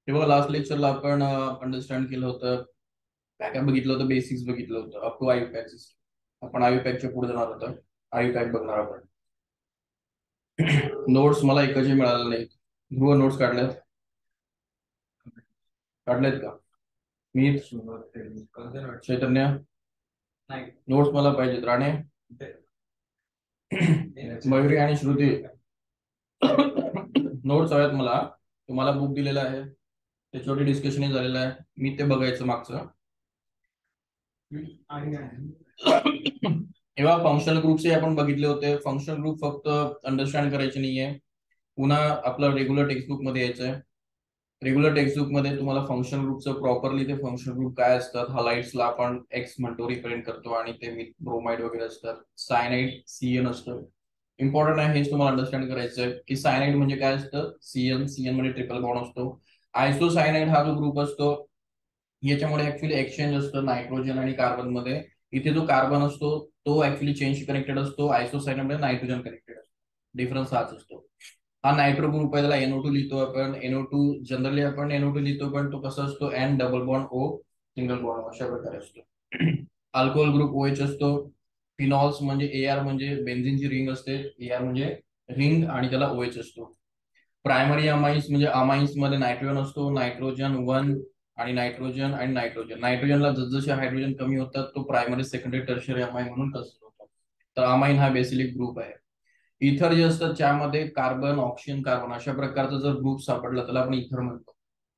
हे बघा, लास्ट लेक्चरला आपण अंडरस्टँड केलं होतं, काय काय बघितलं होतं, बेसिक्स बघितलं होतं up to IUPAC system. आपण आयु पॅकच्या पुढे जाणार होतं, आयु पॅक बघणार आपण. नोट्स मला एकही मिळाले नाहीत. ध्रुव नोट्स काढल्यात काढल्यात का? मी चैतन्य नोट्स मला पाहिजेत. राणे, मयुरी आणि श्रुती नोट्स हव्यात मला. तुम्हाला बुक दिलेला आहे, त्याच्यावरती डिस्कशन झालेलं आहे, मी ते बघायचं मागचं. तेव्हा फंक्शनल ग्रुपचे आपण बघितले होते. फंक्शनल ग्रुप फक्त अंडरस्टँड करायचे नाहीये, पुन्हा आपलं रेग्युलर टेक्स्टबुक मध्ये यायचंय. रेग्युलर टेक्स्टबुक मध्ये तुम्हाला फंक्शनल ग्रुपचं प्रॉपरली ते फंक्शनल ग्रुप काय असतात, हालाइट्सला आपण एक्स म्हणतो, रिप्रेझेंट करतो, आणि ते विथ ब्रोमाइड वगैरे असतात. सायनाइड सीएन असतं. इम्पॉर्टंट आहे हेच तुम्हाला अंडरस्टँड करायचं की सायनाइड म्हणजे काय असतं. सीएन, सीएन म्हणजे ट्रिपल बॉन्ड असतो. आयसोसायनाइड हा जो ग्रुप असतो, याच्यामध्ये ऍक्च्युली एक्सचेंज असतं नायट्रोजन आणि कार्बन मध्ये. इथे जो कार्बन असतो तो ऍक्च्युली चेंज कनेक्टेड असतो, आयसोसायनाइड मध्ये नायट्रोजन कनेक्टेड असतो. डिफरन्स हाच असतो. हा नायट्रो ग्रुप आहे, त्याला NO2 लिहितो आपण. NO2 जनरली आपण NO2 लिहितो, पण तो कसा असतो, N double bond O single bond अशा प्रकारे असतो. अल्कोहोल ग्रुप OH असतो. फिनॉल्स म्हणजे AR म्हणजे बेन्झिनची रिंग असते, AR म्हणजे रिंग, आणि त्याला OH असतो. प्रायमरी अमाइन्स म्हणजे अमाइन्स मध्ये नायट्रोजन असतो, नायट्रोजन 1 आणि नायट्रोजन आणि नायट्रोजन. नायट्रोजनला जसजसे हायड्रोजन कमी होतात तो प्रायमरी सेकंडरी टर्शरी अमाइन म्हणून कन्सिडर होतो. तर अमाइन हा बेसिकली ग्रुप आहे. इथर जे असतात त्यामध्ये कार्बन, ऑक्सिजन, कार्बन अशा प्रकारचा जर ग्रुप सापडला त्याला आपण इथर म्हणतो.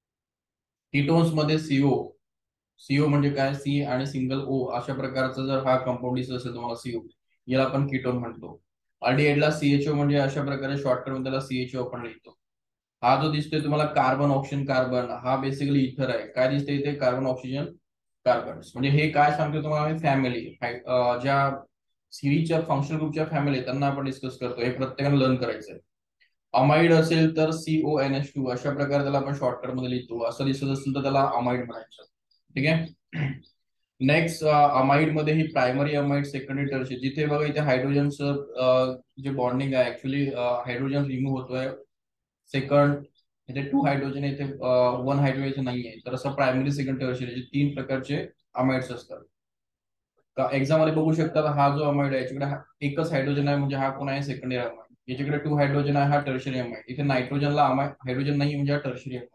कीटोन्स मध्ये सीओ, सीओ म्हणजे काय, सी आणि सिंगल ओ अशा प्रकारचा जर हा कंपाऊंड दिसत असेल तुम्हाला सीओ, याला आपण कीटोन म्हणतो. अल्डिहाइडला CHO म्हणजे अशा प्रकारे शॉर्ट टर्म त्याला CHO आपण लिहितो. हा जो दिसतोय तुम्हाला कार्बन, ऑक्सिजन, कार्बन, हा बेसिकली इथर आहे. काय दिसतंय इथे, कार्बन, ऑक्सिजन, कार्बन. म्हणजे हे काय सांगतो तुम्हाला, फॅमिली ज्या सिरीजच्या फंक्शनल ग्रुपच्या फॅमिली त्यांना आपण डिस्कस करतो, हे प्रत्येकाने लर्न करायचं आहे. अमाइड असेल तर CONH2 अशा प्रकारे त्याला आपण शॉर्ट टर्म मध्ये लिहितो. असं दिसत असेल तर त्याला अमाइड म्हणायचं. ठीक आहे. नेक्स्ट, अमाइड मध्ये ही प्रायमरी अमाइड, सेकंडरी टर्शरी. जिथे बघा इथे हायड्रोजनचं जे बॉन्डिंग आहे, ऍक्च्युली हायड्रोजन रिमूव्ह होतोय. सेकंड इथे 2 हायड्रोजन, इथे 1 हायड्रोजन नाहीये. तर असं प्रायमरी, सेकंड, टर्शरी 3 प्रकारचे अमाइड्स असतात. एक्झाम मध्ये बघू शकता, हा जो अमाइड आहे याच्याकडे एकच हायड्रोजन आहे, म्हणजे हा कोण आहे, सेकंडरी अमाइड. याच्याकडे 2 हायड्रोजन आहे, हा टर्शरी अमाइड. इथे नायट्रोजनला हायड्रोजन नाही म्हणजे हा टर्शरी अमाइड.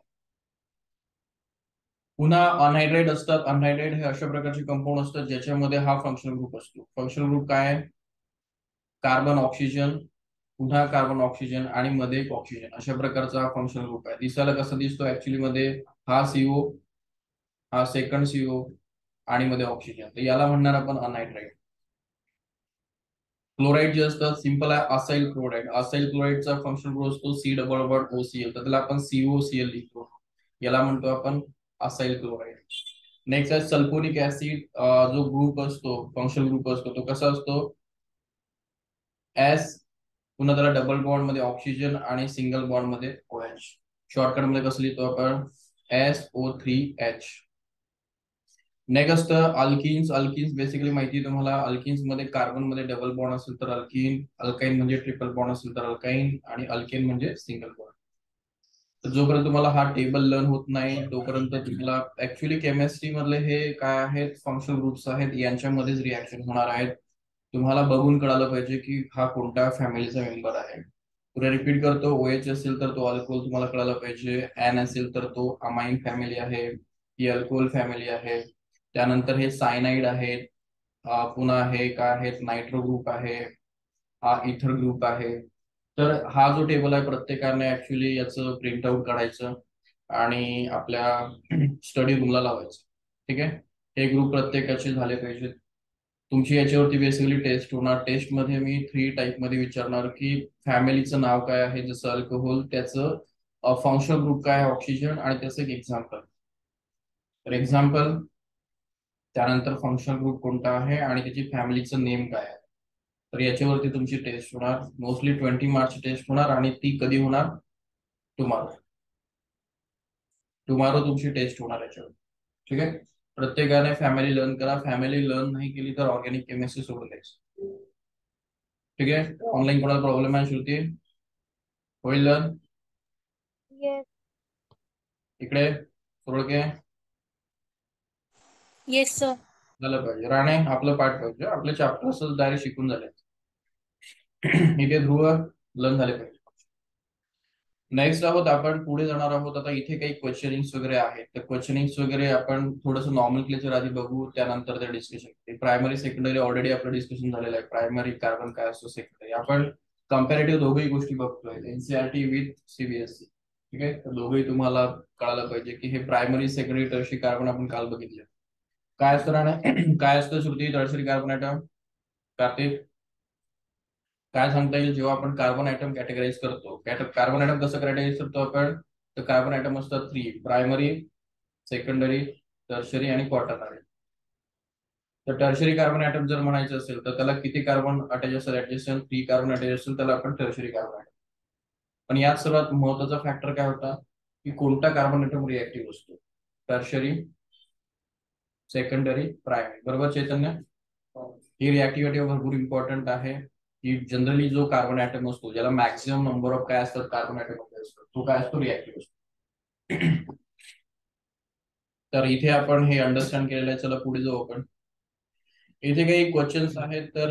पुन्हा अनहायड्रेट असतात. अनहायड्रेट हे अशा प्रकारचे कंपाऊंड असतात ज्याच्यामध्ये हा फंक्शनल ग्रुप असतो. फंक्शनल ग्रुप काय आहे, कार्बन, ऑक्सिजन, पुन्हा कार्बन, ऑक्सिजन आणि मध्ये एक ऑक्सिजन, अशा प्रकारचा हा फंक्शनल ग्रुप आहे. दिसायला कसा दिसतो ऍक्च्युली मध्ये, हा CO, हा सेकंड CO आणि मध्ये ऑक्सिजन, तर याला म्हणणार आपण अनहायड्रेट. क्लोराईड जे असतात, सिंपल आहे, असाइल क्लोराईड. असाइल क्लोराईडचा फंक्शनल ग्रुप असतो C डबल बॉन्ड OCl, तर त्याला आपण COCl लिहितो. याला म्हणतो आपण असाइल क्लोराईड. नेक्स्ट आहे सल्फ्युरिक ऍसिड. जो ग्रुप असतो, फंक्शनल ग्रुप असतो, तो कसा असतो, S, पुन्हा त्याला डबल बॉन्ड मध्ये ऑक्सिजन आणि सिंगल बॉन्ड मध्ये OH. शॉर्टकट मध्ये कसं लिहितो आपण, SO3H. Next alkynes. Alkynes basically माहिती तुम्हाला, अल्किन्स मध्ये कार्बन मध्ये डबल बॉन्ड असेल तर अल्किन, अल्काइन म्हणजे ट्रिपल बॉन्ड असेल तर अल्काइन, आणि अल्केन म्हणजे सिंगल बॉन्ड. तर जोपर्यंत तुम्हाला हा टेबल लर्न होत नाही तोपर्यंत तुम्हाला ऍक्च्युली केमिस्ट्री मधले हे काय आहेत, फंक्शनल ग्रुप्स आहेत, यांच्यामध्येच रिॲक्शन होणार आहेत. तुम्हाला बघून कळालं पाहिजे की हा कोणत्या फॅमिलीचा मेंबर आहे. पुढे रिपीट करतो, OH असेल तर तो अल्कोहोल तुम्हाला कळायला पाहिजे, N असेल तर तो अमाइन फॅमिली आहे, ही अल्कोहोल फॅमिली आहे. त्यानंतर हे सायनाइड आहेत, पुन्हा हे काय आहेत, नायट्रो ग्रुप आहे, हा इथर ग्रुप आहे. तर हा जो टेबल आहे प्रत्येकाने ऍक्च्युली याचं प्रिंटआउट काढायचं आणि आपल्या स्टडी रूमला लावायचं. ठीक आहे. हे ग्रुप प्रत्येकाचे झाले पाहिजेत. तुमची याच्यावरती बेसिकली टेस्ट होणार. टेस्ट मध्ये मी 3 टाईप मध्ये विचारणार की फॅमिलीचं नाव काय आहे, जसं अल्कोहोल, त्याचं फंक्शनल ग्रुप काय आहे, ऑक्सिजन, आणि त्याचं एक एक्झाम्पल. तर एक्झाम्पल, त्यानंतर फंक्शनल ग्रुप कोणता आहे आणि त्याची फॅमिलीचं नेम काय आहे. तर याच्यावरती तुमची टेस्ट होणार. मोस्टली 20 मार्क्सची टेस्ट होणार, आणि ती कधी होणार, टुमारो. टुमारो तुमची टेस्ट होणार याच्यावर. ठीक आहे. प्रत्येकाने फॅमिली लर्न करा. फॅमिली लर्न नाही केली तर ऑर्गॅनिक केमिस्ट्री सोडून द्यायचं. ठीक आहे. ऑनलाईन कोणाला प्रॉब्लेम आहे, श्रुती, होईल लर्न? Yes. इकडे थोडके येस सर. झालं पाहिजे. राणे आपलं पाठ पाहिजे, आपले चॅप्टर्स डायरेक्ट शिकून झाले. इथे ध्रुव लर्न झाले पाहिजे. नेक्स्ट आहोत आपण पुढे जाणार आहोत. आता इथे काही क्वेश्चनिंग्स वगैरे आहेत, तर क्वेश्चनिंग्स वगैरे आपण थोडंसं नॉर्मल क्लेचर आधी बघू, त्यानंतर ते डिस्कशन. प्रायमरी सेकंडरी ऑलरेडी आपलं डिस्कशन झालेलं आहे. प्रायमरी कार्बन काय असतो, सेकंडरी आपण कम्पॅरेटिव्ह दोघही गोष्टी बघतोय, एनसीआरटी विथ सीबीएसई. ठीक आहे, तर दोघंही तुम्हाला कळायला पाहिजे की हे प्रायमरी सेकंडरी टर्शरी कार्बन आपण काल बघितले. काय असतं राणे, काय असतं Shruti tertiary carbon atom? Kartik काय सांगता येईल जेव्हा आपण कार्बन ॲटम कॅटेगराईज करतो? कार्बन ॲटम कसं कॅटेगराईज करतो आपण? तर कार्बन ॲटम असतात 3: प्रायमरी, सेकंडरी, टर्शरी आणि क्वाटर्नरी. तर टर्शरी कार्बन ॲटम जर म्हणायचं असेल तर त्याला किती कार्बन अटॅच असेल? ऍडजस्टंट 3 कार्बन अटॅच असेल त्याला आपण टर्शरी कार्बन ॲटम. पण यात सर्वात महत्वाचा फॅक्टर काय होता की कोणता कार्बन ॲटम रिॲक्टिव्ह असतो? Tertiary, secondary, primary. बरोबर चैतन्य? ही रिॲक्टिव्हिटी भरपूर इम्पॉर्टंट आहे की जनरली जो कार्बन ॲटम असतो ज्याला मॅक्सिमम नंबर ऑफ काय असतात कार्बन ॲटम असतो, तो काय असतो? रिॲक्टिव्ह असतो. तर इथे आपण हे अंडरस्टँड केलेलं आहे. चला पुढे जाऊ आपण. इथे काही क्वेश्चन्स आहेत. तर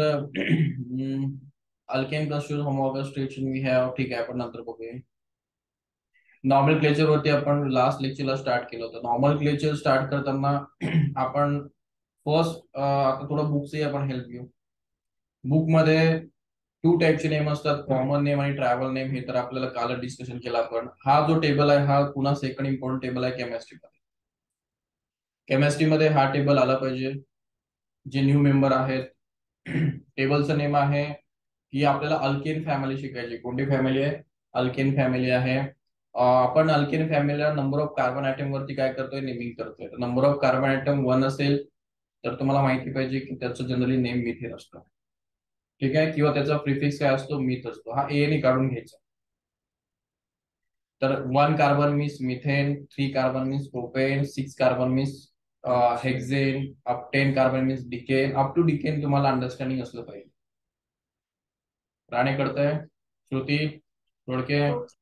अल्केन कन्स्टिट्यूट होमोलॉगस स्ट्रेचन वी हॅव. ठीक आहे, आपण नंतर बघूया. नॉर्मल क्लेचर वरती आपण लास्ट लेक्चरला स्टार्ट केलं होतं. नॉर्मल क्लेचर स्टार्ट करताना आपण फर्स्ट आता थोडं बुकचंही आपण हेल्प घेऊ. बुकमध्ये 2 टाईपचे नेम असतात, कॉमन नेम आणि ट्रॅव्हल नेम. हे तर आपल्याला काल डिस्कशन केलं आपण. हा जो टेबल आहे हा पुन्हा सेकंड इम्पॉर्टंट टेबल आहे केमिस्ट्रीमध्ये. केमिस्ट्रीमध्ये हा टेबल आला पाहिजे. जे न्यू मेंबर आहेत, टेबलचं नेम आहे की आपल्याला अल्केन फॅमिली शिकायची. कोणती फॅमिली आहे? अल्केन फॅमिली आहे. आपण अल्केन फॅमिलीला नंबर ऑफ कार्बन ॲटम वरती काय करतोय? नेमिंग करतोय. नंबर ऑफ कार्बन ॲटम 1 असेल तर तुम्हाला माहिती पाहिजे की त्याचं जनरली नेम मिथेन असतं. ठीक आहे, किंवा त्याचा प्रिफिक्स काय असतो? मिथ असतो. हा ए काढून घ्यायचा. तर 1 carbon means methane, 3 carbon means propane, 6 carbon means hexane, 10 carbon means decane. Up to decane तुम्हाला अंडरस्टँडिंग असलं पाहिजे. राणे कळतंय? श्रुती थोडके?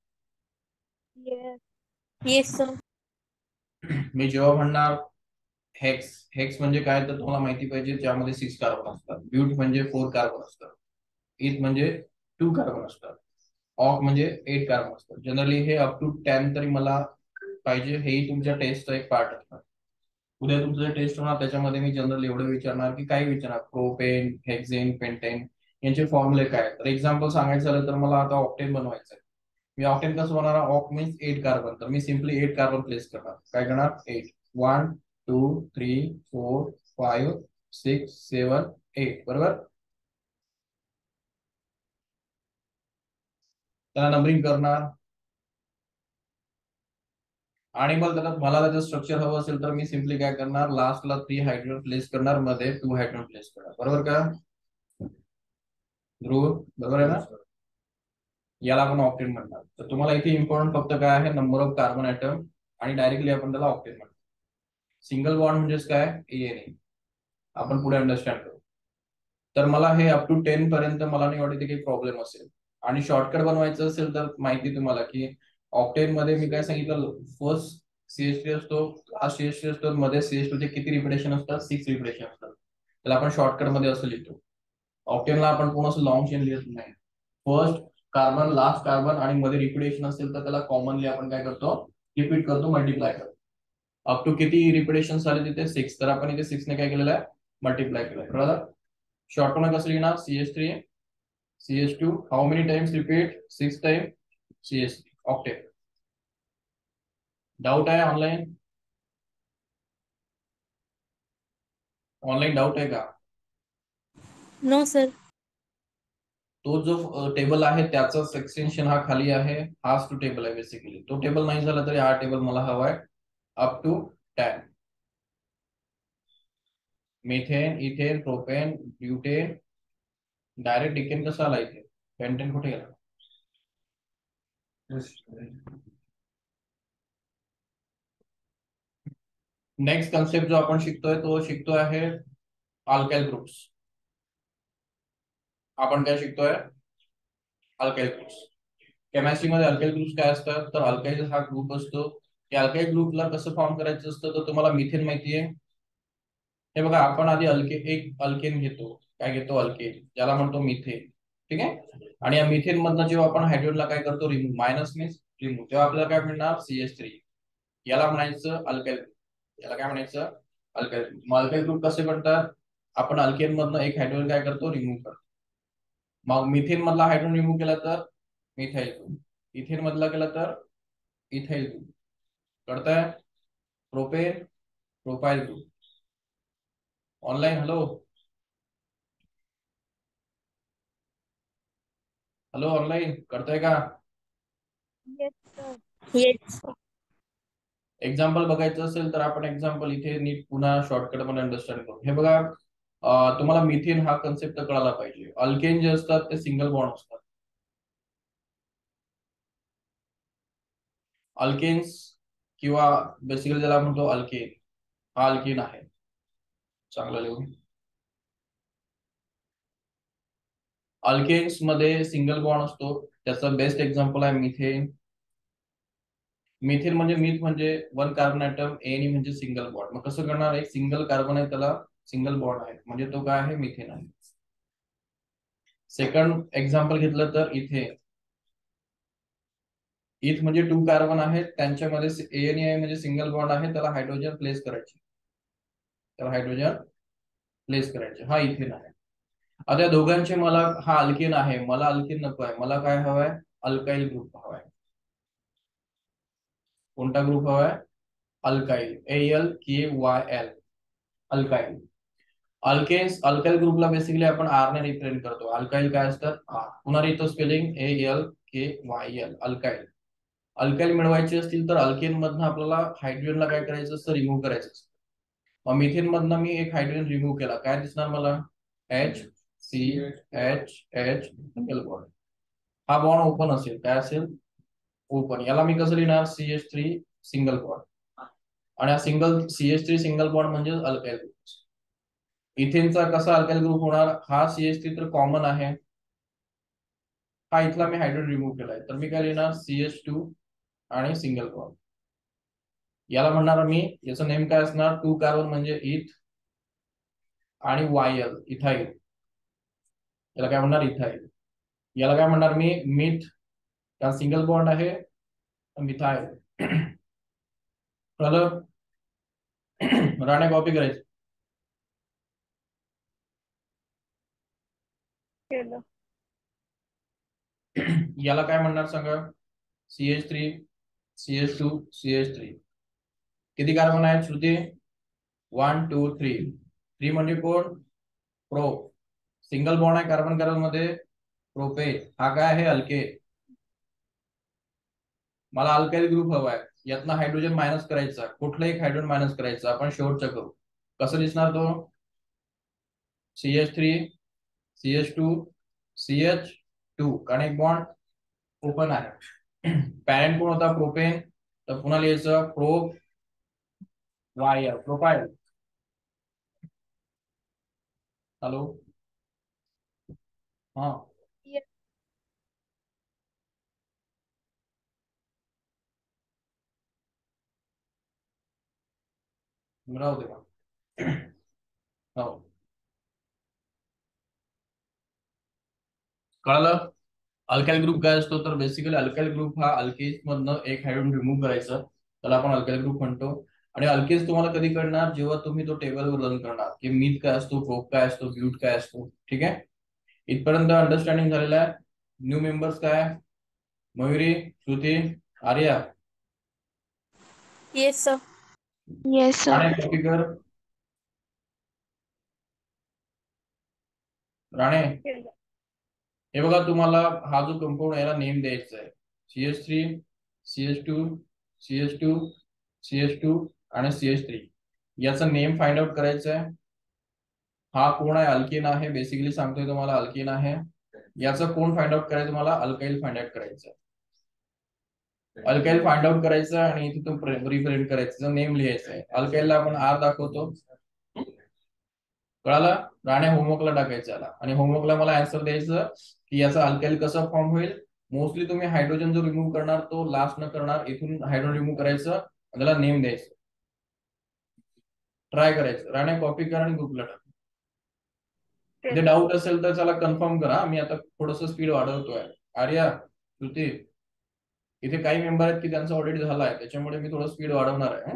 Yes sir. मी जेव्हा म्हणणार हेक्स, हेक्स म्हणजे काय तर तुम्हाला माहिती पाहिजे, ज्यामध्ये 6 कार्बन असतात. ब्यूट म्हणजे 4 कार्बन असतात. इथ म्हणजे 2 कार्बन असतात. ऑक म्हणजे 8 कार्बन असतात. जनरली हे अप टू 10 तरी मला पाहिजे. हेही तुमच्या टेस्टचा एक पार्ट असणार. उद्या तुमचं टेस्ट होणार त्याच्यामध्ये मी जनरल एवढं विचारणार की काय विचारणार, प्रोपेन, हेक्सेन, पेंटेन यांचे फॉर्म्युले काय. तर एक्झाम्पल सांगायचं झालं तर मला आता ऑक्टेन बनवायचं आहे. मी ऑक्टेन कसं बनवणार? ऑक मीन्स 8 कार्बन, तर मी सिम्पली 8 कार्बन प्लेस करणार. काय करणार? 8, 1 2 3 4 5 6 7 8. बरोबर? त्याला नंबरिंग करणार आणि मग मला त्याचं स्ट्रक्चर हवं असेल तर मी सिम्पली काय करणार? लास्टला 3 हायड्रोजन प्लेस करणार, मध्ये 2 हायड्रोजन प्लेस करणार. बरोबर का ध्रुव? बरोबर आहे ना? याला आपण ऑक्टेन म्हणणार. तर तुम्हाला इथे इम्पॉर्टंट फक्त काय आहे? नंबर ऑफ कार्बन ॲटम, आणि डायरेक्टली आपण त्याला ऑक्टेन म्हणतो. सिंगल बॉन्ड म्हणजेच काय? एएनए. आपण पुढे अंडरस्टँड करू. तर मला हे अप टू 10 पर्यंत मला नाही वाटत काही प्रॉब्लेम असेल. आणि शॉर्टकट बनवायचं असेल तर माहिती तुम्हाला की ऑक्टेन मध्ये मी काय सांगितलं, फर्स्ट सीएच3 असतो, लास्ट सीएच3 असतो, मध्ये सीएच2 चे किती रिपिटेशन असतात? 6 रिपिटेशन असतात. त्याला आपण शॉर्टकट मध्ये असं लिहितो. ऑक्टेनला आपण पूर्ण असं लॉंग चेन लिहित नाही. फर्स्ट कार्बन, लास्ट कार्बन आणि मध्ये रिपिटेशन असेल तर त्याला कॉमनली आपण काय करतो? रिपीट करतो, मल्टिप्लाय करतो. अप टू किती रिपिटेशन आले तिथे? 6. तर आपण इथे 6 ने काय केलेलं आहे? मल्टिप्लाय केलंय. बरोबर? शॉर्ट मध्ये कसं लिहिणार? CH3 CH2 how many times repeat? 6 time CH3 octane. Doubt आहे ऑनलाईन? ऑनलाईन डाऊट आहे का? No sir. तो जो टेबल आहे त्याचाच एक्सटेन्शन हा खाली आहे. हाच तो टेबल आहे बेसिकली. तो टेबल नाही झाला तरी हा टेबल मला हवा आहे up to 10. Methane, ethane, propane, butane. Direct decane कसा आला इथे? पेंटेन कुठे गेला? नेक्स्ट कन्सेप्ट जो आपण शिकतोय तो शिकतो आहे अल्काइल ग्रुप्स. आपण काय शिकतोय? Alkyl groups. केमिस्ट्रीमध्ये अल्काइल ग्रुप्स काय असतात? तर अल्काइल हा ग्रुप असतो की अल्काइल ग्रुपला कसं फॉर्म करायचं असतं. तर तुम्हाला मिथेन माहितीये. हे बघा, आपण आधी एक अल्केन घेतो. काय घेतो? अल्केन, ज्याला म्हणतो मिथेन. ठीक आहे. आणि या मिथेन मधनं जेव्हा आपण हायड्रोजनला काय करतो, रिमूव्ह, मायनस मीन्स रिमूव्ह, तेव्हा आपल्याला काय मिळणार? CH3. याला म्हणायचं अल्काइल ग्रुप. याला काय म्हणायचं? Alkyl group. मग अल्काइल ग्रुप कसे बनतात? आपण अल्केन मधनं एक हायड्रोजन काय करतो? रिमूव्ह करतो. मग मिथेन मधला हायड्रोजन रिमूव्ह केला तर मिथाइल ग्रुप. इथेन मधला केला तर इथाइल ग्रुप. कळतंय? Propane, propyl group. Online? Hello hello, online करताय का? Yes, sir. Yes, sir. Example बघायचं असेल तर आपण एक्झाम्पल इथे नीट पुन्हा शॉर्टकट मध्ये अंडरस्टँड करू. हे बघा, तुम्हाला मिथेन हा कन्सेप्ट कळाला पाहिजे. अल्केन जे असतात ते सिंगल बॉन्ड असतात. अल्केन्स किंवा बेसिकली ज्याला म्हणतो अल्केन, हा अल्केन आहे. चांगलं लिहून. अल्केन्स मध्ये सिंगल बॉन्ड असतो. त्याचं बेस्ट एक्झाम्पल आहे मिथेन. मिथेन म्हणजे मिथ म्हणजे वन कार्बन ॲटम, एन म्हणजे सिंगल बॉन्ड. मग कसं करणार? एक सिंगल कार्बन आहे, त्याला सिंगल बॉन्ड आहे, म्हणजे तो काय आहे? मिथेन आहे. सेकंड एक्झाम्पल घेतलं तर इथेन. इथ म्हणजे 2 कार्बन आहेत, त्यांच्यामध्ये एन म्हणजे सिंगल बॉन्ड आहे, त्याला हायड्रोजन प्लेस करायचे. हा इथेन आहे. आता या दोघांचे मला, हा अल्केन आहे, मला अल्केन नको आहे, मला काय हवंय? अल्काइल ग्रुप हवाय. कोणता ग्रुप हवाय? Alkyl. ALKYL, alkyl. Alkanes, alkyl ग्रुपला बेसिकली आपण आर ने रिप्रेझेंट करतो. अल्काइल काय असतात? आर. पुन्हा येतो स्पेलिंग ALKYL, अल्काइल. अल्काइल मिळवायचे असतील तर अल्केन मधनं आपल्याला हायड्रोजनला काय करायचं असतं? रिमूव्ह करायचं असतं. मग मिथेन मधनं मी एक हायड्रोजन रिमूव्ह केला, काय दिसणार मला? HCHH single bond. हा बॉन्ड ओपन असेल, काय असेल? ओपन. याला मी कसं लिहिणार? CH3 single bond. आणि हा CH3 सिंगल बॉन्ड म्हणजे अल्काइल ग्रुप. इथेनचा कसा अल्काइल ग्रुप होणार? हा CH3 तर कॉमन आहे, हा इथला मी हायड्रोजन रिमूव्ह केलाय, तर मी काय लिहिणार? CH2 आणि सिंगल बॉन्ड. याला म्हणणार मी, याचं नेम काय असणार? 2 कार्बन म्हणजे इथ आणि YL, इथाइल. याला काय म्हणणार? इथाइल. याला काय म्हणणार मी? मिथ, कारण सिंगल बॉन्ड आहे, मिथाइल. कळलं? राणे कॉपी करायचं. केलं. याला काय म्हणणार सांगा? CH3, CH2, CH3. किती कार्बन आहेत श्रुती? 1 2 3. 3 म्हणजे कोण? प्रो. सिंगल बॉन्ड आहे कार्बन कार्बन मध्ये, प्रोपेन. हा काय आहे? अल्केन. मला अल्काइल ग्रुप हवाय, यातनं हायड्रोजन मायनस करायचा, कुठलं एक हायड्रोजन मायनस करायचं, आपण शेवटचं करू. कसं दिसणार तो? CH3, CH2, CH2, कारण एक बॉन्ड ओपन आहे. पॅरेंट कोण होता? प्रोपेन. तर पुन्हा लिहायचं YL, प्रोपाइल. हॅलो, हा. Yes. राहू दे का? हो, कळलं? अल्काइल ग्रुप काय असतो? तर बेसिकली अल्काइल ग्रुप हा अल्केन्स मधनं एक हायड्रोजन रिमूव्ह करायचं, त्याला आपण अल्काइल ग्रुप म्हणतो. आणि अल्केन्स तुम्हाला कधी कळणार? जेव्हा तुम्ही तो टेबलवर रन करणार, की मीथ काय असतो, प्रोप काय असतो, ब्यूट काय असतो. ठीक आहे, इथपर्यंत अंडरस्टँडिंग झालेलं आहे. न्यू मेंबर्स काय? Mayuri, Shruti, Arya. Yes, sir. Yes, sir. Rane copy कर. राणे, केलं. हे बघा, तुम्हाला हा जो कंपाऊंड याला नेम द्यायचा आहे. CH3, CH2, CH2, CH2 आणि CH3. याचं नेम फाइंड आउट करायचं आहे. हा कोण आहे? अल्केन आहे, बेसिकली सांगतोय तुम्हाला, अल्केन आहे. याचं कोण फाइंड आउट करायचं? मला अल्काइल फाइंड आउट करायचं. अल्काइल फाइंड आउट करायचं आणि तिथून रिप्रेझेंट करायचं, नेम लिहायचं आहे. अल्काइलला आपण R दाखवतो. कळालं? राणे होमवर्कला टाकायचं याला, आणि होमवर्कला मला आन्सर द्यायचं की याचा अल्काइल कसा फॉर्म होईल. मोस्टली तुम्ही हायड्रोजन जो रिमूव्ह करणार तो लास्ट न करणार, इथून हायड्रोजन रिमूव्ह करायचं त्याला नेम द्यायचं, ट्राय करायचं. राणे कॉपी करा आणि ग्रुपला टाका. इथे डाऊट असेल तर चला कन्फर्म करा. मी आता थोडस स्पीड वाढवतोय. आर्या, श्रुती, इथे काही मेंबर आहेत की त्यांचा ऑलरेडी झाला आहे, त्याच्यामुळे मी थोडं स्पीड वाढवणार आहे.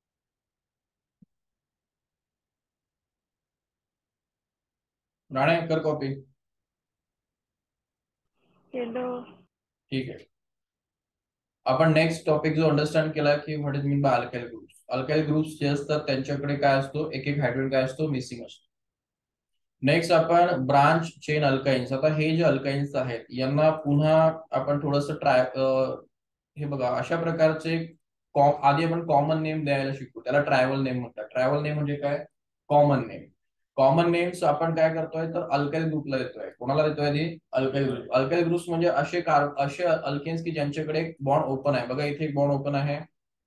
राणे कर कॉपी. केलं. ठीक आहे. आपण नेक्स्ट टॉपिक जो अंडरस्टँड केला की what is mean by alkyl groups. Alkyl groups जे असतात त्यांच्याकडे काय असतो, एक एक हायड्रोजन काय असतो, मिसिंग असतो. नेक्स्ट आपण ब्रांच चेन अल्काइन्स. आता हे जे अल्काइन्स आहेत यांना पुन्हा आपण थोडस ट्राय, हे बघा अशा प्रकारचे आधी आपण कॉमन नेम द्यायला शिकू, त्याला ट्रायव्हल नेम म्हणतात. ट्रायव्हल नेम म्हणजे काय, कॉमन नेम. कॉमन नेम्स आपण काय करतोय तर अल्काइल ग्रुपला देतोय. कोणाला देतोय आधी, अल्काइल ग्रुप. अल्काइल ग्रुप्स म्हणजे असे अल्केन्स की ज्यांच्याकडे बॉन्ड ओपन आहे. बघा इथे एक बॉन्ड ओपन आहे,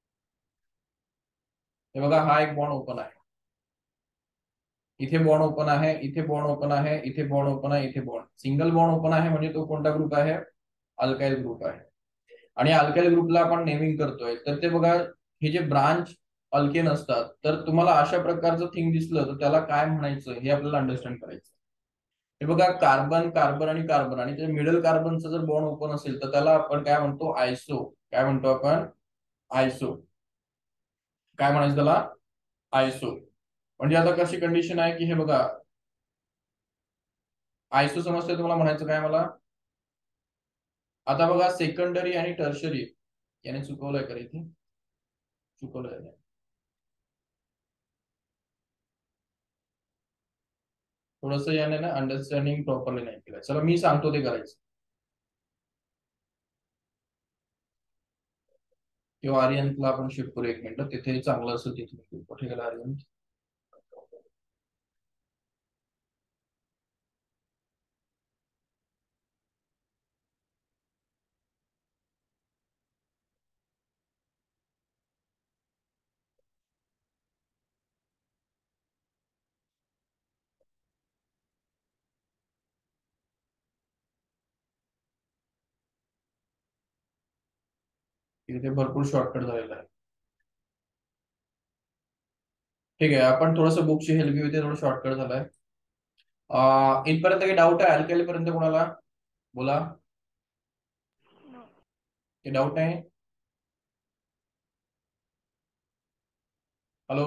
हे बघा हा एक बॉन्ड ओपन आहे, इथे बॉन्ड ओपन आहे, इथे बॉन्ड ओपन आहे, इथे बॉन्ड ओपन आहे, इथे बॉन्ड सिंगल बॉन्ड ओपन आहे, म्हणजे तो कोणता ग्रुप आहे, अल्काइल ग्रुप आहे. आणि अल्काइल ग्रुपला आपण नेमिंग करतोय. तर ते बघा हे जे ब्रांच अल्केन असतात, तर तुम्हाला अशा प्रकारचं थिंग दिसलं तर त्याला काय म्हणायचं हे आपल्याला अंडरस्टँड करायचं. हे बघा कार्बन कार्बन आणि कार्बन, आणि त्या मिडल कार्बनचा जर बॉन्ड ओपन असेल तर त्याला आपण काय म्हणतो, आयसो. काय म्हणतो आपण, आयसो. काय म्हणायचं त्याला, आयसो. म्हणजे आता कशी कंडिशन आहे की हे बघा आयसो समजते तुम्हाला, म्हणायचं काय मला. आता बघा सेकंडरी आणि टर्शरी, याने चुकवलंय का इथे, चुकवलंय, थोडस याने ना अंडरस्टँडिंग प्रॉपरली नाही केलं. चला मी सांगतो ते करायचं, किंवा आर्यनला आपण शिफ्ट करू 1 मिनिट, तिथे चांगलं असं तिथे कुठे गेला आर्यन. तिथे भरपूर शॉर्टकट झालेला आहे. ठीक आहे, आपण थोडंसं बुकची हेल्प घेऊ, इथे थोडं शॉर्टकट झालंय. इथपर्यंत काही डाऊट आहे अल्काइल पर्यंत कोणाला, बोला. काही डाऊट नाही, हॅलो,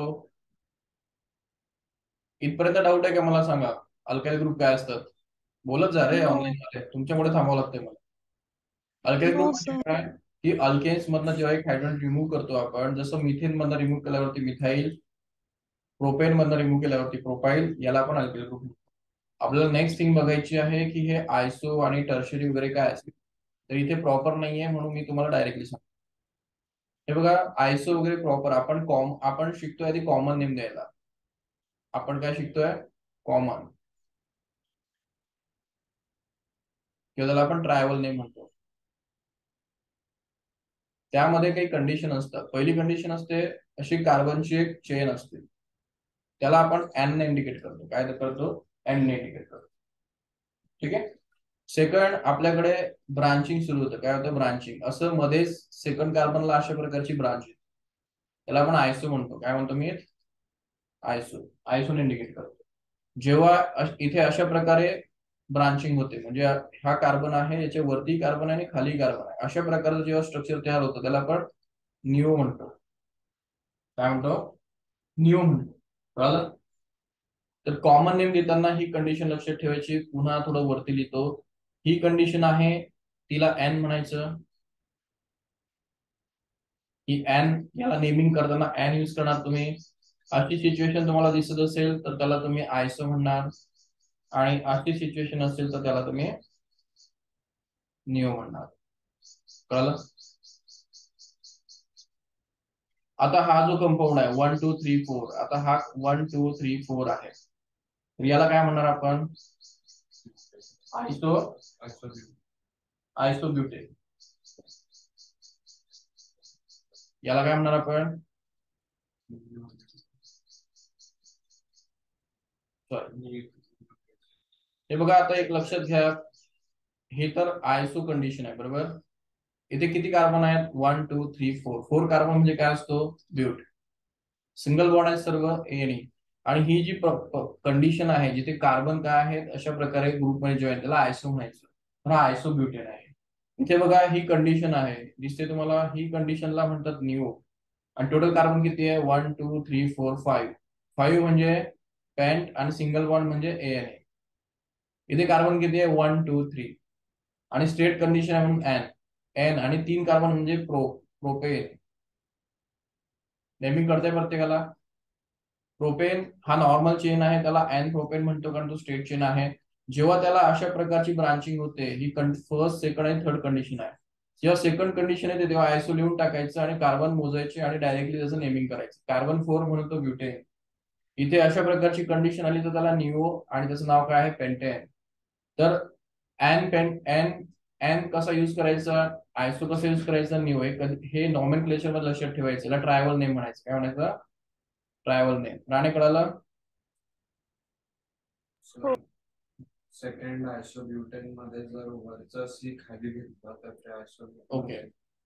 इथपर्यंत डाऊट आहे का मला सांगा. अल्काइल ग्रुप काय असतात, बोलत जा रे, नो. ऑनलाईन मध्ये तुमच्यामुळे थांबावं लागतंय मला. अल्काइल ग्रुप नो म्हणजे सर. काय, की अल्केन्स मधनं जेव्हा एक हायड्रोजन रिमूव्ह करतो आपण, जसं मिथेन मधनं रिमूव्ह केल्यावरती मिथाईल, प्रोपेन मधनं रिमूव्ह केल्यावरती प्रोपाईल, याला आपण अल्काइल ग्रुप. आपल्याला नेक्स्ट थिंग बघायची आहे की हे आयसो आणि टर्शरी वगैरे काय असते, तर इथे प्रॉपर नाहीये म्हणून मी तुम्हाला डायरेक्टली सांगतो. हे बघा आयसो वगैरे प्रॉपर आपण शिकतोय आधी कॉमन नेम द्यायला. आपण काय शिकतोय, कॉमन, किंवा त्याला आपण ट्रायव्हल नेम म्हणतो. त्यामध्ये काही कंडिशन असतात. पहिली कंडिशन असते अशी कार्बनची एक चेन असते, त्याला आपण एन ने इंडिकेट करतो. काय करतो, एन ने इंडिकेट करतो. ठीक आहे. सेकंड आपल्याकडे ब्रांचिंग सुरू होतं. काय होतं, ब्रांचिंग. असं मध्येच सेकंड कार्बनला अशा प्रकारची ब्रांच, त्याला आपण आयसो म्हणतो. काय म्हणतो मी, आयसो. आयसोन इंडिकेट करतो. जेव्हा इथे अशा प्रकारे ब्रांचिंग होते, म्हणजे हा कार्बन आहे, याच्या वरती कार्बन आहे आणि खाली कार्बन आहे, अशा प्रकारचं जेव्हा स्ट्रक्चर तयार होतं त्याला आपण निओ म्हणतो. काय म्हणतो, निओ म्हणतो. कळलं. तर कॉमन नेम देताना ही कंडिशन लक्षात ठेवायची. पुन्हा थोडं वरती लिहितो, ही कंडिशन आहे, तिला एन म्हणायचं. ही एन, याला नेमिंग करताना एन यूज करणार तुम्ही. अशी सिच्युएशन तुम्हाला दिसत असेल तर त्याला तुम्ही आयसो म्हणणार, आणि अशी सिच्युएशन असेल तर त्याला तुम्ही निओ म्हणणार. कळलं. आता हा जो कंपाऊंड आहे 1 2 3 4, आता हा 1 2 3 4 आहे, तर याला काय म्हणणार आपण, आयसो, आयसोब्युटेन. याला काय म्हणणार आपण, हे बघा आता एक लक्षात घ्या, हे तर आयसो कंडिशन आहे बरोबर. इथे किती कार्बन आहेत 1 2 3 4 4 कार्बन म्हणजे काय असतो ब्यूट. सिंगल बॉन्ड आहेत सर्व एन आणि ही जी कंडिशन आहे जिथे कार्बन काय आहेत अशा प्रकारे ग्रुपमध्ये जॉईन त्याला आयसो म्हणायचं. तर हा आयसो ब्युटेन आहे. इथे बघा ही कंडिशन आहे दिसते तुम्हाला ही कंडिशनला म्हणतात निओ. आणि टोटल कार्बन किती आहे 1 2 3 4 5. 5 म्हणजे पेंट आणि सिंगल बॉन्ड म्हणजे एन. इथे कार्बन किती आहे 1 2 3 आणि स्टेट कंडिशन आहे म्हणून एन. एन आणि 3 कार्बन म्हणजे प्रोपेन. नेहमी कळतंय प्रत्येकाला. प्रोपेन हा नॉर्मल चेन आहे त्याला एन प्रोपेन म्हणतो कारण तो स्टेट चेन आहे. जेव्हा त्याला अशा प्रकारची ब्रांचिंग होते ही फर्स्ट सेकंड आणि थर्ड कंडिशन आहे. जेव्हा सेकंड कंडिशन येते तेव्हा आयसो लिहून टाकायचं आणि कार्बन मोजायचे आणि डायरेक्टली त्याचं नेमिंग करायचं. कार्बन 4 म्हणून तो ब्युटेन. इथे अशा प्रकारची कंडिशन आली तर त्याला निओ आणि त्याचं नाव काय आहे पेंटेन. तर एन एन कसा युज करायचा आयसो कसा युज करायचा निओ हे नॉमेनक्लेचर मध्ये लक्षात ठेवायचं. याला ट्रायवल नेम म्हणायचं. काय म्हणायचं ट्रायवल नेम. राणे कळालं. हो. सेकंड आयसोब्युटेन मध्ये जर वरचा सी खाली घेतला तर ते ओके.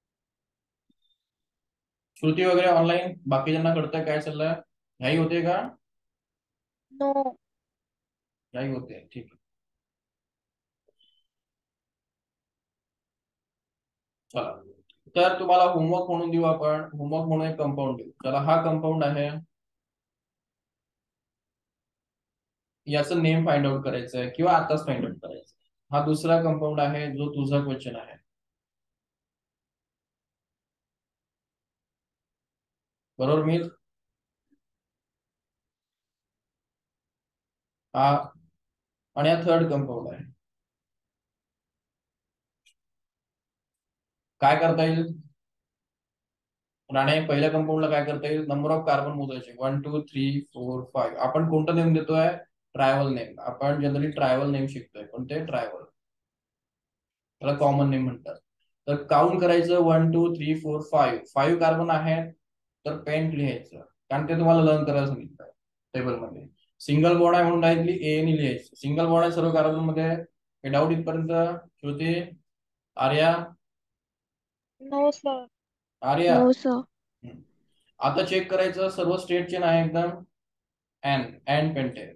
श्रुती वगैरे ऑनलाईन बाकी ज्यांना कळतंय काय चाललंय ह्याही होते का नो. ह्याही होते ठीक आहे. चला तर तुम्हाला होमवर्क म्हणून देऊ आपण. होमवर्क म्हणून एक कंपाऊंड देऊ. चला हा कंपाऊंड आहे याचं नेम फाइंड आउट करायचं आहे किंवा आताच फाइंड आउट करायचं. हा दुसरा कंपाऊंड आहे जो तुझा क्वेश्चन आहे. बरोबर मी हा आणि हा थर्ड कंपाऊंड आहे. काय करता येईल राणे पहिल्या कंपाऊंडला काय करता येईल नंबर ऑफ कार्बन मोजायचे 1 2 3 4 5. आपण कोणता नेम देतोय ट्रायवल नेम. आपण जनरली ट्रायवल नेम शिकतोय पण ते ट्रायवल त्याला कॉमन नेम म्हणतात. तर काउंट करायचं 1 2 3 4 5. 5 कार्बन आहेत तर पेंट लिहायचं कारण ते तुम्हाला लर्न करायला सांगितलं टेबलमध्ये. सिंगल बॉन्ड आहे म्हणून डायरेक्टली ए ने लिहायचं. सिंगल बॉन्ड आहे सर्व कार्बन मध्ये. डाऊट इथपर्यंत Shruti Arya no sir. Arya no sir. आता चेक करायचं सर्व स्टेट चेन आहे एकदम एन एन पेंटेन.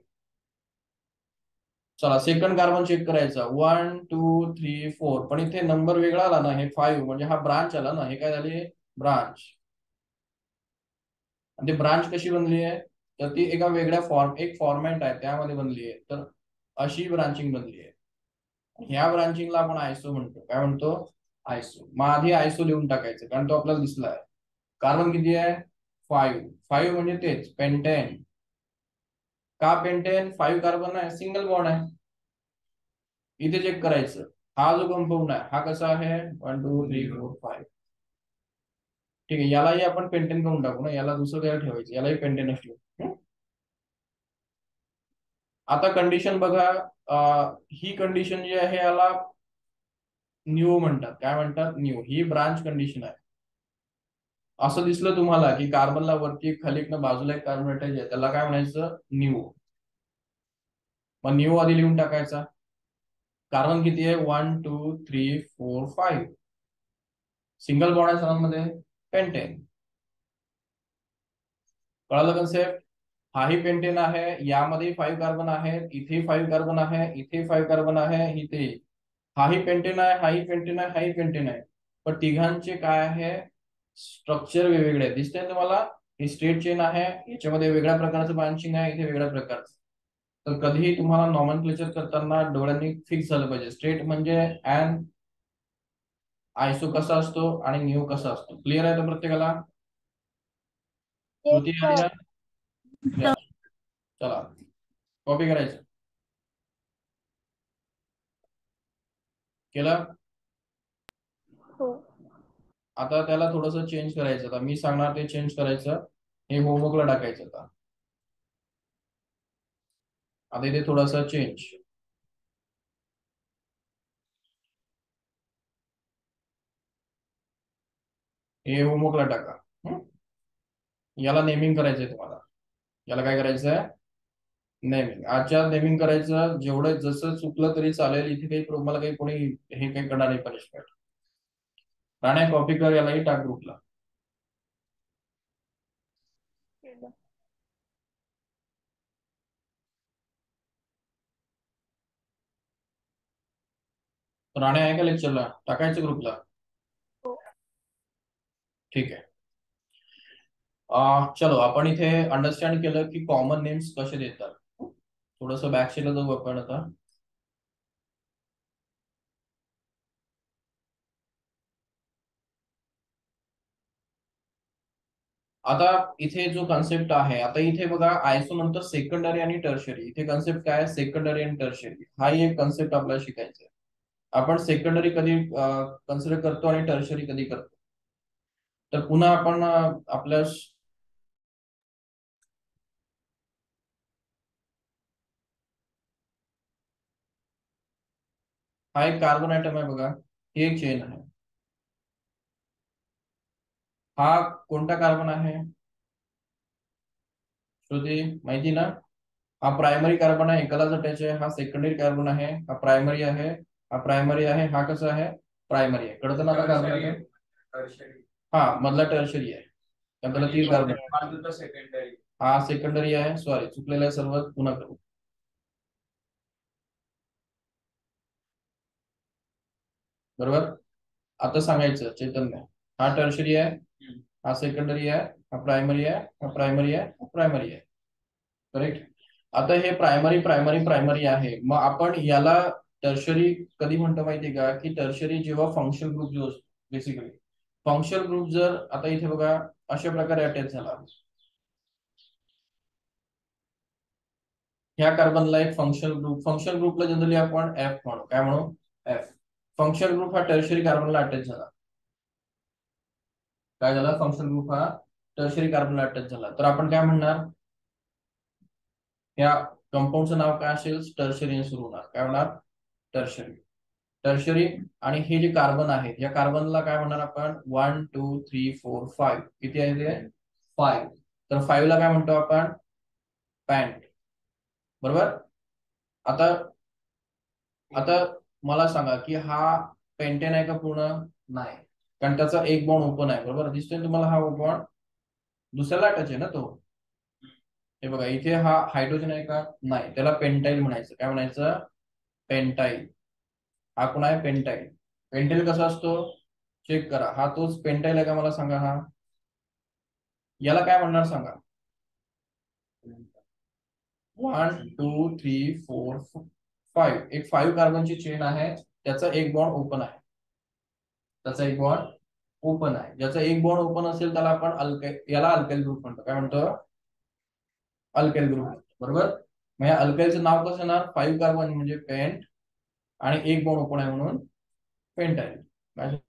चला सेकंड कार्बन चेक करायचा 1 2 3 4 पण इथे नंबर वेगळा आला ना हे 5 म्हणजे हा ब्रांच आला ना हे काय झाले ब्रांच. आणि ती ब्रांच कशी बनली आहे तर ती एका वेगळ्या एक फॉर्मॅट आहे त्यामध्ये बनली आहे. तर अशी ब्रांचिंग बनली आहे. ह्या ब्रांचिंगला आपण आयसो म्हणतो. काय म्हणतो आयसो. मग आधी आयसो लिहून टाकायचं कारण तो आपल्याला दिसला आहे. कार्बन किती आहे 5. 5 म्हणजे तेच पेंटेन. का पेंटेन 5 कार्बन आहे सिंगल बॉन्ड आहे. इथे चेक करायचं हा जो कंपाऊंड आहे हा कसा आहे 1 2 3 4 5. ठीक आहे यालाही आपण पेंटेन करून टाकू ना. याला दुसरं काय ठेवायचं यालाही पेंटेनच ठेवू. आता कंडिशन बघा ही कंडिशन जी आहे याला न्यू म्हणतात. काय म्हणतात न्यू. ही ब्रांच कंडिशन आहे. असं दिसलं तुम्हाला की कार्बनला वरती खाली एक बाजूला एक कार्बन अटॅच आहे त्याला काय म्हणायचं न्यू. मग न्यू आधी लिहून टाकायचा. कार्बन किती आहे 1 2 3 4 5. सिंगल बॉन्ड आहे सर्वांमध्ये पेंटेन. कळालं कन्सेप्ट. हाही पेंटेन आहे यामध्ये 5 कार्बन आहेत इथे 5 कार्बन आहे इथे 5 कार्बन आहे इथे. हाही पेंटेन आहे हाही पेंटेन आहे हाही पेंटेन आहे. पण तिघांचे काय आहे स्ट्रक्चर वेगवेगळे आहे. दिसतंय तुम्हाला ही स्ट्रेट चेन आहे याच्यामध्ये वेगळ्या प्रकारचं ब्रांचिंग आहे इथे वेगळ्या प्रकारचं. तर कधीही तुम्हाला नॉमनक्लेचर करताना डोळ्यांनी फिक्स झालं पाहिजे. स्ट्रेट म्हणजे एन आयसो कसा असतो आणि न्यू कसा असतो. क्लिअर आहे तो प्रत्येकाला. येस कृती सर. आर्या चला कॉपी करायचं केलं. हो. आता त्याला थोडस चेंज करायचं. आता मी सांगणार ते चेंज करायचं. हे होमवर्कला टाकायचं. आता इथे थोडासा चेंज. हे होमवर्कला टाका. याला नेमिंग करायचंय तुम्हाला. याला काय करायचंय नेमिंग. आजच्या नेमिंग करायचं. जेवढं जसं चुकलं तरी चालेल. इथे काही मला काही कोणी हे काही करणार नाही पनिशमेंट. राण्या कॉपी कर, यालाही टाक ग्रुपला. केलं. राण्या आहे का लेक्चरला? टाकायचं ग्रुपला. हो. ठीक आहे. चलो आपण इथे अंडरस्टँड केलं की कॉमन नेम्स कसे देतात. थोडस बॅकशीटला जाऊ आपण आता. आता इथे जो कन्सेप्ट आहे, आता इथे बघा आयसो नंतर सेकंडरी आणि टर्शरी. इथे कन्सेप्ट काय आहे? सेकंडरी आणि टर्शरी. हा एक कन्सेप्ट आपल्याला शिकायचा आहे. आपण सेकंडरी कधी कन्सिडर करतो आणि टर्शरी कधी करतो. तर पुन्हा आपण आपल्या हा एक कार्बन आयटम आहे बघा, ही एक चेन आहे. हा कोणता कार्बन आहे श्रुती, माहिती ना? हा प्रायमरी कार्बन आहे, एकालाच अटॅच आहे. हा सेकंडरी कार्बन आहे, हा प्रायमरी आहे. हा प्रायमरी आहे, हा कसा आहे? प्रायमरी आहे. कळतं ना आता कार्बन? हा मधला टर्शरी आहे, त्याला तीन कार्बन. सेकंडरी. हा सेकंडरी आहे, सॉरी चुकलेलं आहे सर्व, पुन्हा करू. बरोबर. आता सांगायचं चैतन्य, हा टर्शरी आहे, हा सेकंडरी आहे, हा प्रायमरी आहे, हा प्रायमरी आहे, हा प्रायमरी आहे. करेक्ट. आता हे प्रायमरी प्रायमरी प्रायमरी आहे, मग आपण याला टर्शरी कधी म्हणतो माहितीये का? की टर्शरी जेव्हा फंक्शन ग्रुप जो असतो, बेसिकली फंक्शन ग्रुप जर आता इथे बघा अशा प्रकारे अटॅच झाला, ह्या कार्बनला एक फंक्शन ग्रुपला जनरली आपण एफ म्हणू. काय म्हणू? एफ. फंक्शन ग्रुप हा टर्शरी कार्बनला अटॅच झाला. काय झाला? फंक्शन ग्रुप हा टर्शरी कार्बनला अटॅच झाला, तर आपण काय म्हणणार? या कंपाऊंडचं नाव काय असेल? टर्शरी सुरू होणार. काय होणार? टर्शरी. टर्शरी. आणि हे जे कार्बन आहेत, या कार्बनला काय म्हणणार आपण? 1 2 3 4 5. किती आहे ते? 5. तर 5 ला काय म्हणतो आपण? पॅन्ट. बरोबर. आता आता मला सांगा की हा पेंटेन आहे का पूर्ण? नाही, कारण त्याचा एक बॉन्ड ओपन आहे. बरोबर दिसतोय तुम्हाला हा बॉन्ड? दुसऱ्याला अटॅच आहे ना तो. हे बघा इथे हा हायड्रोजन आहे का? नाही, त्याला पेंटाईल म्हणायचं. काय म्हणायचं? पेंटाईल. हा कोण आहे? पेंटाईल. पेंटाईल कसा असतो? चेक करा, हा तोच पेंटाईल आहे का? मला सांगा. हा याला काय म्हणणार सांगा? 1 2 3 4 5. एक 5 कार्बनची चेन आहे, त्याचा एक बॉन्ड ओपन आहे. त्याचा एक बॉन्ड ओपन आहे. ज्याचा एक बॉन्ड ओपन असेल त्याला आपण याला अल्काइल ग्रुप म्हणतो. काय म्हणतो? Alkyl group. बरोबर. मग या अल्काइलचं नाव कसं येणार? 5 कार्बन म्हणजे पेंट, आणि एक बॉन्ड ओपन आहे म्हणून पेंटाईल.